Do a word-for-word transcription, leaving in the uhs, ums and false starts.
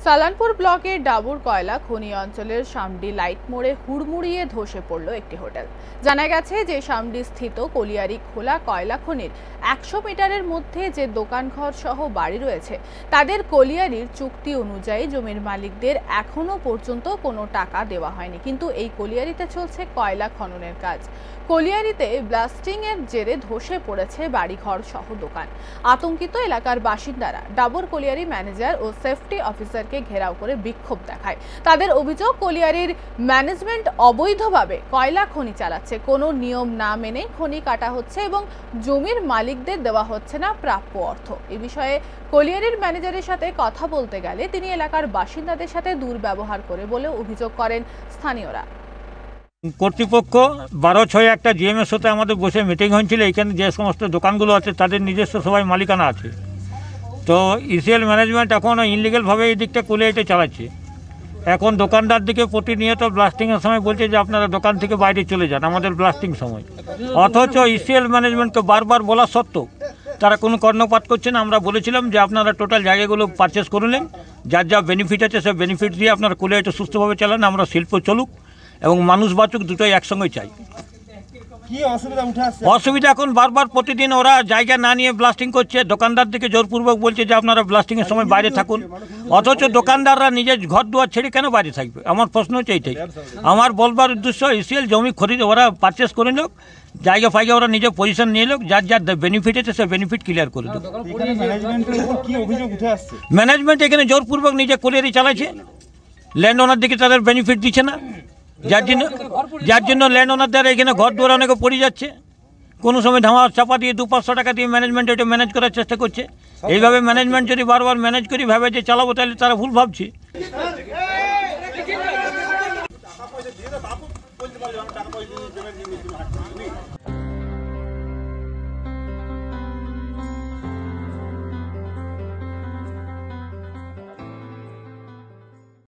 সালানপুর ব্লকের ডাবুর কয়লা খনি অঞ্চলের সামডি লাইট মোড়ে হুড়মুড়িয়ে ধসে পড়ল একটি হোটেল। জানা গেছে যে সামডি স্থিত কলিয়ারি খোলা কয়লা খনির একশো মিটারের মধ্যে যে দোকানঘর সহ বাড়ি রয়েছে তাদের কলিয়ারির চুক্তি অনুযায়ী জমির মালিকদের এখনো পর্যন্ত কোনো টাকা দেওয়া হয়নি, কিন্তু এই কলিয়ারিতে চলছে কয়লা খননের কাজ। কলিয়ারিতে ব্লাস্টিং এর জেরে ধসে পড়েছে বাড়িঘর সহ দোকান। আতঙ্কিত এলাকার বাসিন্দারা ডাবর কলিয়ারি ম্যানেজার ও সেফটি অফিসারকে ঘেরাও করে বিক্ষোভ দেখায়। তাদের অভিযোগ, কলিয়ারির ম্যানেজমেন্ট অবৈধভাবে কয়লা খনি চালাচ্ছে, কোনো নিয়ম না মেনে খনি কাটা হচ্ছে এবং জমির মালিকদের দেওয়া হচ্ছে না প্রাপ্য অর্থ। এ বিষয়ে কলিয়ারির ম্যানেজারের সাথে কথা বলতে গেলে তিনি এলাকার বাসিন্দাদের সাথে দুর্ব্যবহার করে বলে অভিযোগ করেন স্থানীয়রা। কর্তৃপক্ষ বারো ছয় একটা জিএমের সাথে আমাদের বসে মিটিং হয়েছিল। এখানে যে সমস্ত দোকানগুলো আছে তাদের নিজস্ব সবাই মালিকানা আছে। তো ইসিএল ম্যানেজমেন্ট এখনও ইনলিগালভাবে এই দিকটা কলিয়ারিতে চালাচ্ছে। এখন দোকানদার দিকে প্রতিনিয়ত ব্লাস্টিংয়ের সময় বলছে যে আপনারা দোকান থেকে বাইরে চলে যান আমাদের ব্লাস্টিং সময়, অথচ ইসিএল ম্যানেজমেন্টকে বারবার বলা সত্ত্বেও তারা কোনো কর্ণপাত করছে না। আমরা বলেছিলাম যে আপনারা টোটাল জায়গাগুলো পারচেস করলেন, যার যা বেনিফিট আছে সে বেনিফিট দিয়ে আপনারা কলিয়ারিটা সুস্থভাবে চালান, আমরা শিল্প চলুক এবং মানুষ বাঁচুক, দুটোই একসঙ্গে চাই। কি অসুবিধা উঠে আসছে? অসুবিধা এখন বারবার প্রতিদিন ওরা জায়গা না নিয়ে ব্লাস্টিং করছে। দোকানদার দিকে জোরপূর্বক বলছে যে আপনারা ব্লাস্টিংয়ের সময় বাইরে থাকুন, অথচ দোকানদাররা নিজের ঘর দুয়ার ছেড়ে কেন বাইরে থাকবে? আমার প্রশ্ন হচ্ছে এইটাই। আমার বলবার উদ্দেশ্য, ইসিএল জমি খরিদ ওরা পারচেস করে লোক, জায়গা ফায়গা ওরা নিজের পজিশন নিয়ে লোক, যার যার বেনিফিট আছে সে বেনিফিট ক্লিয়ার করে দেবে। ম্যানেজমেন্ট এখানে জোরপূর্বক নিজে কলিয়ারি চালাচ্ছে, ল্যান্ড ওনার দিকে তাদের বেনিফিট দিচ্ছে না, যার জন্য যার জন্য ল্যান্ড ওনারদের এখানে ঘর দুয়ার অনেকে পড়ে যাচ্ছে। কোনো সময় ধামা চাপা দিয়ে দু পাঁচশো টাকা দিয়ে ম্যানেজমেন্ট এটা ম্যানেজ করার চেষ্টা করছে। এইভাবে ম্যানেজমেন্ট যদি বারবার ম্যানেজ করি ভাবে যে চালাবো, তাহলে তারা ভুল ভাবছে।